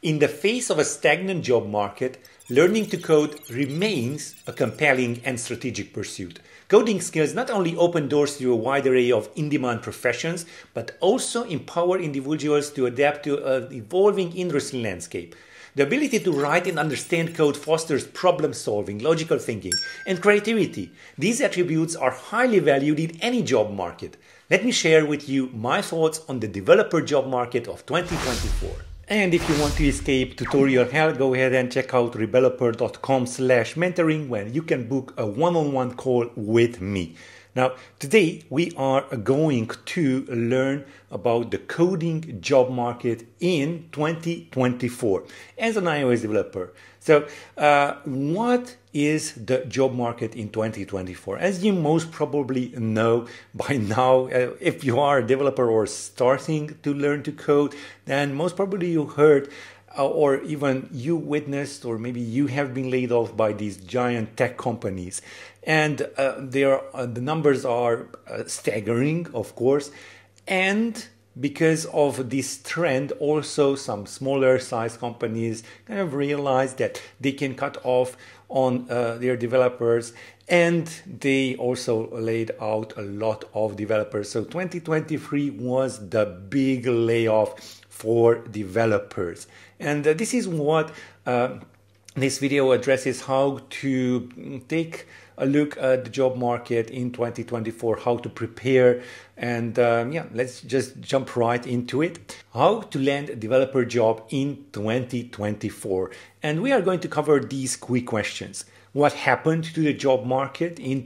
In the face of a stagnant job market, learning to code remains a compelling and strategic pursuit. Coding skills not only open doors to a wide array of in-demand professions, but also empower individuals to adapt to an evolving industry landscape. The ability to write and understand code fosters problem solving, logical thinking, and creativity. These attributes are highly valued in any job market. Let me share with you my thoughts on the developer job market of 2024. And if you want to escape tutorial hell, go ahead and check out rebeloper.com/mentoring, where you can book a one-on-one call with me. Now, today we are going to learn about the coding job market in 2024 as an iOS developer. So, what is the job market in 2024? As you most probably know by now, if you are a developer or starting to learn to code, then most probably you heard or even you witnessed, or maybe you have been laid off by these giant tech companies. And the numbers are staggering, of course. And because of this trend, also some smaller size companies kind of realize that they can cut off on their developers, and they also laid out a lot of developers. So 2023 was the big layoff for developers. And this is what this video addresses: how to take a look at the job market in 2024, how to prepare, and let's just jump right into it. How to land a developer job in 2024. And we are going to cover these quick questions. What happened to the job market in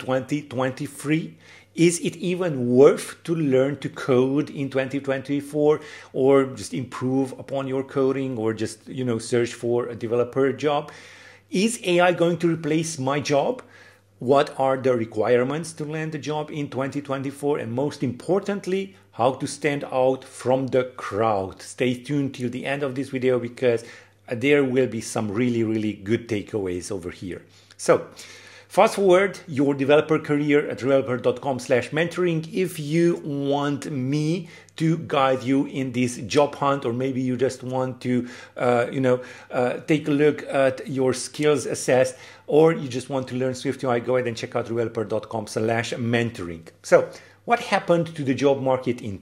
2023? Is it even worth to learn to code in 2024, or just improve upon your coding, or just, search for a developer job? Is AI going to replace my job? What are the requirements to land a job in 2024? And most importantly, how to stand out from the crowd. Stay tuned till the end of this video, because there will be some really, really good takeaways over here. So, fast forward your developer career at rebeloper.com/mentoring if you want me to guide you in this job hunt, or maybe you just want to, take a look at your skills assessed, or you just want to learn SwiftUI. Go ahead and check out rebeloper.com/mentoring. So, what happened to the job market in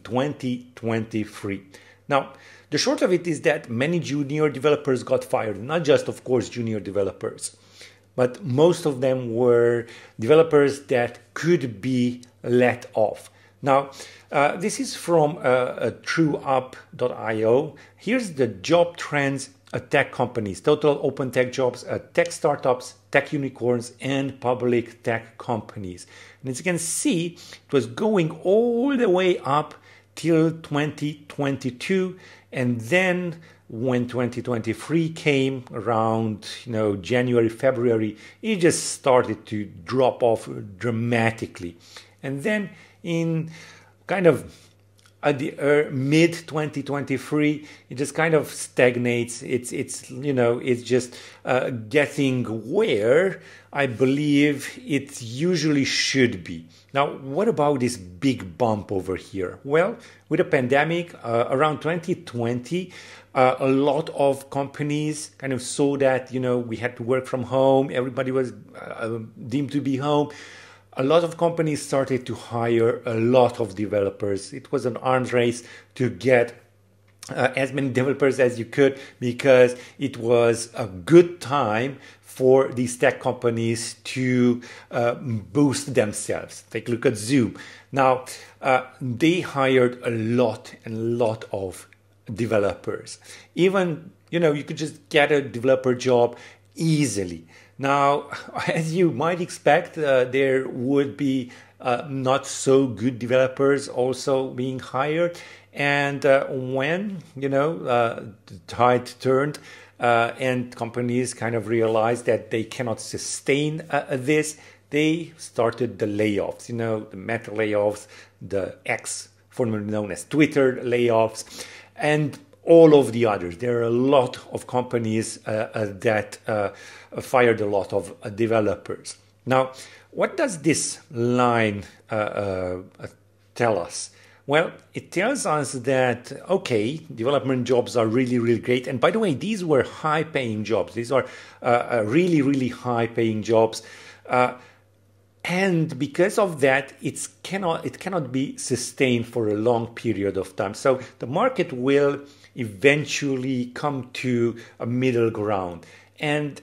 2023? Now, the short of it is that many junior developers got fired, not just, of course, junior developers, but most of them were developers that could be let off. Now, this is from CROUD.io. Here's the job trends at tech companies, total open tech jobs at tech startups, tech unicorns, and public tech companies. And as you can see, it was going all the way up till 2022, and then when 2023 came around, January, February, it just started to drop off dramatically. And then in kind of at the mid 2023, it just kind of stagnates. It's just getting where I believe it usually should be. Now, what about this big bump over here? Well, with the pandemic around 2020, a lot of companies kind of saw that, we had to work from home. Everybody was deemed to be home. A lot of companies started to hire a lot of developers. It was an arms race to get as many developers as you could, because it was a good time for these tech companies to boost themselves. Take a look at Zoom. Now, they hired a lot of developers. Even, you could just get a developer job easily. Now, as you might expect, there would be not so good developers also being hired. And when, the tide turned and companies kind of realized that they cannot sustain this, they started the layoffs, the Meta layoffs, the X, formerly known as Twitter layoffs, and all of the others. There are a lot of companies that fired a lot of developers. Now, what does this line tell us? Well, it tells us that, okay, development jobs are really, really great. And by the way, these were high paying jobs. These are really, really high paying jobs. And because of that, it cannot be sustained for a long period of time. So the market will eventually come to a middle ground. And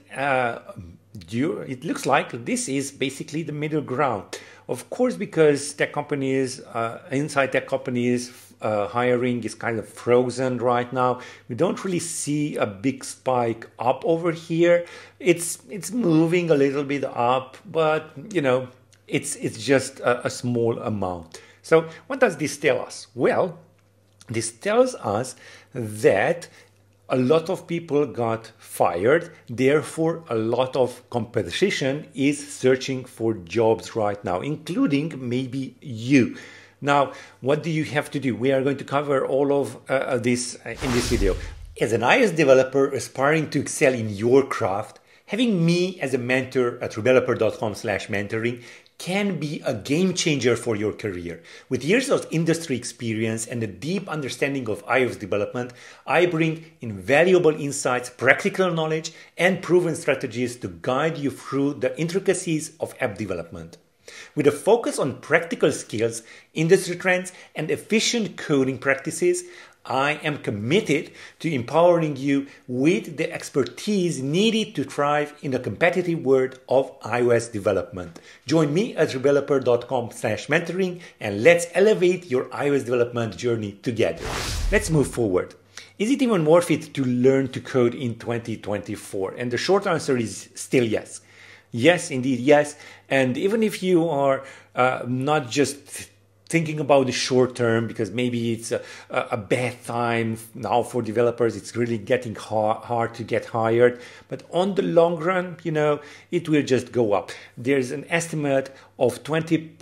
it looks like this is basically the middle ground. Of course, because tech companies, inside tech companies, hiring is kind of frozen right now. We don't really see a big spike up over here. It's moving a little bit up, but it's just a small amount. So what does this tell us? Well, this tells us that a lot of people got fired, therefore a lot of competition is searching for jobs right now, including maybe you. Now, what do you have to do? We are going to cover all of this in this video. As an iOS developer aspiring to excel in your craft, having me as a mentor at rebeloper.com/mentoring can be a game changer for your career. With years of industry experience and a deep understanding of iOS development, I bring invaluable insights, practical knowledge, and proven strategies to guide you through the intricacies of app development. With a focus on practical skills, industry trends, and efficient coding practices, I am committed to empowering you with the expertise needed to thrive in the competitive world of iOS development. Join me at rebeloper.com/mentoring and let's elevate your iOS development journey together. Let's move forward. Is it even worth it to learn to code in 2024? And the short answer is still yes. Yes, indeed, yes. And even if you are not just thinking about the short term, because maybe it's a bad time now for developers, it's really getting hard to get hired. But on the long run, it will just go up. There's an estimate of 20%,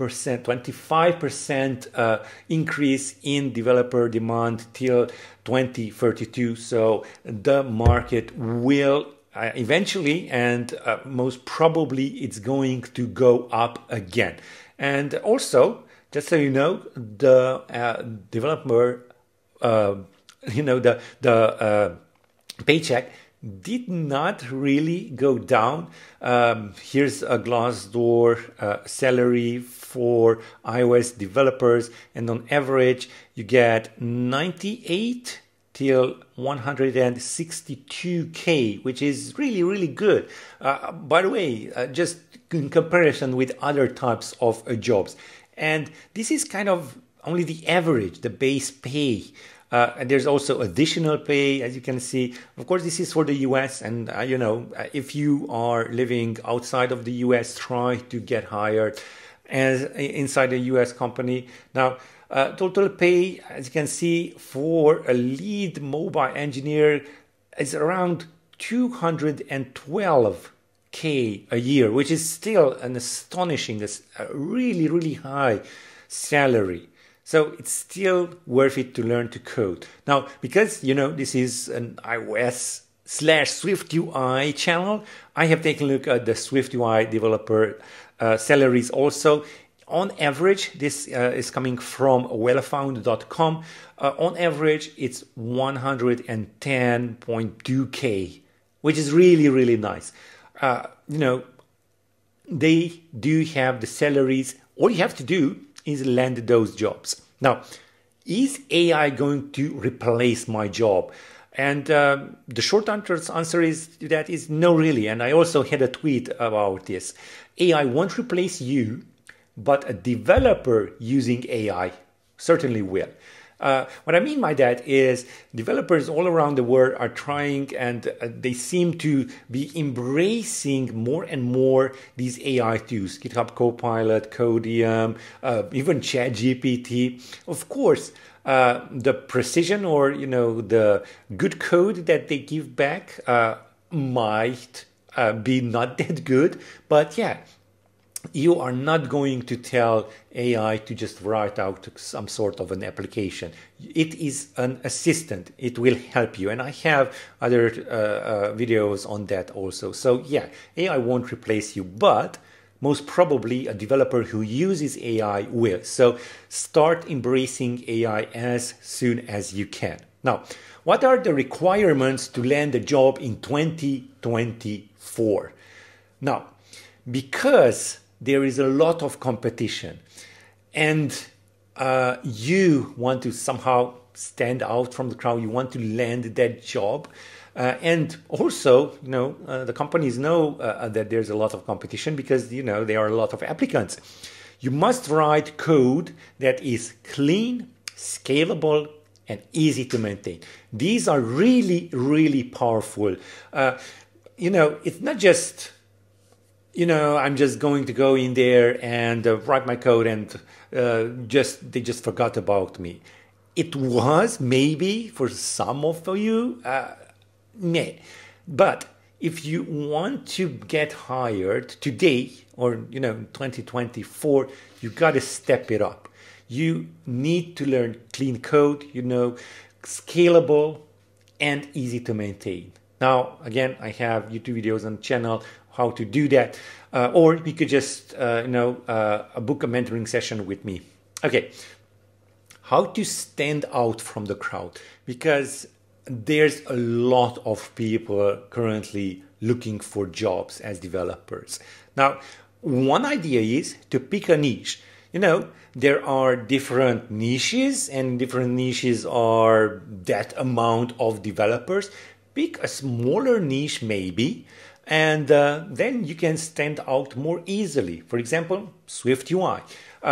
25% increase in developer demand till 2032. So the market will eventually, and most probably, it's going to go up again. And also, just so you know, the developer, the paycheck did not really go down. Here's a Glassdoor salary for iOS developers, and on average, you get 98 till 162K, which is really, really good. By the way, just in comparison with other types of jobs. And this is kind of only the average, the base pay. And there's also additional pay, as you can see. Of course, this is for the US. And, if you are living outside of the US, try to get hired as inside a US company. Now, total pay, as you can see, for a lead mobile engineer is around 212K a year, which is still an astonishing, really, really high salary. So it's still worth it to learn to code. Now, because, this is an iOS/SwiftUI channel, I have taken a look at the SwiftUI developer salaries also. On average, this is coming from wellfound.com. On average, it's 110.2K, which is really, really nice. They do have the salaries. All you have to do is land those jobs. Now, is AI going to replace my job? And the short answer is no, really. And I also had a tweet about this. AI won't replace you, but a developer using AI certainly will. What I mean by that is developers all around the world are trying, and they seem to be embracing more and more these AI tools, GitHub Copilot, Codium, even ChatGPT. Of course, the precision or, the good code that they give back might be not that good, but yeah, you are not going to tell AI to just write out some sort of an application. It is an assistant. It will help you. And I have other videos on that also. So yeah, AI won't replace you, but most probably a developer who uses AI will. So start embracing AI as soon as you can. Now, what are the requirements to land a job in 2024? Now, because there is a lot of competition and you want to somehow stand out from the crowd, you want to land that job, and also, the companies know that there's a lot of competition because, there are a lot of applicants. You must write code that is clean, scalable, and easy to maintain. These are really, really powerful. It's not just, I'm just going to go in there and write my code and they just forgot about me. It was maybe for some of you, but if you want to get hired today or 2024, you got to step it up. You need to learn clean code, scalable and easy to maintain. Now, again, I have YouTube videos on the channel how to do that, or you could just book a mentoring session with me. Okay, how to stand out from the crowd, because there's a lot of people currently looking for jobs as developers. Now, one idea is to pick a niche. There are different niches, and different niches are that amount of developers. Pick a smaller niche maybe, and then you can stand out more easily. For example, Swift UI.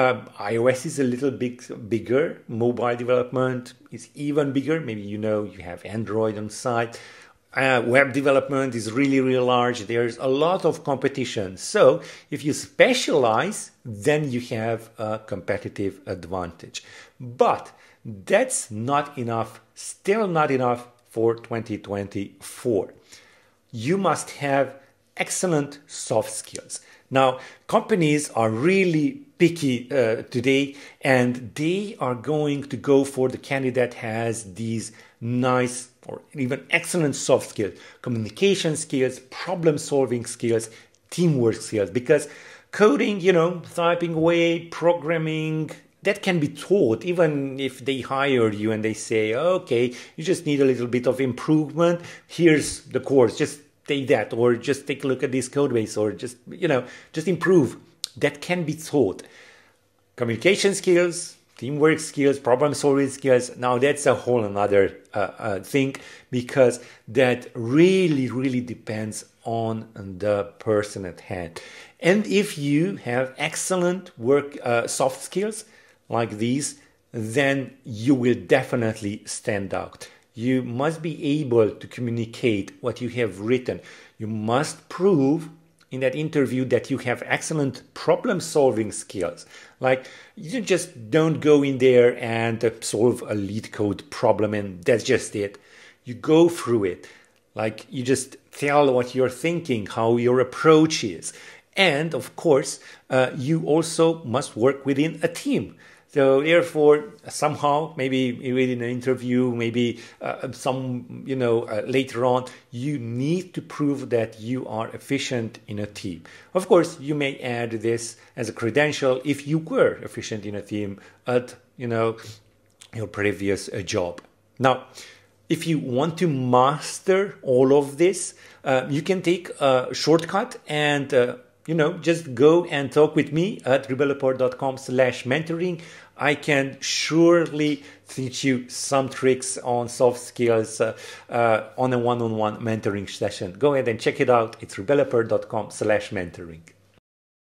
iOS is a little bit bigger. Mobile development is even bigger. Maybe you have Android on site. Web development is really, really large. There's a lot of competition. So if you specialize, then you have a competitive advantage. But that's not enough, still not enough for 2024. You must have excellent soft skills. Now, companies are really picky today, and they are going to go for the candidate that has these nice or even excellent soft skills, communication skills, problem-solving skills, teamwork skills, because coding, typing away, programming, that can be taught. Even if they hire you and they say, okay, you just need a little bit of improvement, here's the course, just take that, or just take a look at this code base, or just improve. That can be taught. Communication skills, teamwork skills, problem solving skills. Now that's a whole another thing, because that really, really depends on the person at hand. And if you have excellent soft skills like these, then you will definitely stand out. You must be able to communicate what you have written. You must prove in that interview that you have excellent problem-solving skills. Like, you just don't go in there and solve a lead code problem and that's just it. You go through it. Like, you just tell what you're thinking, how your approach is. And, of course, you also must work within a team. So therefore, somehow, maybe within an interview, maybe later on, you need to prove that you are efficient in a team. Of course, you may add this as a credential if you were efficient in a team at, your previous job. Now, if you want to master all of this, you can take a shortcut and just go and talk with me at rebeloper.com/mentoring. I can surely teach you some tricks on soft skills on a one-on-one mentoring session. Go ahead and check it out. It's rebeloper.com/mentoring.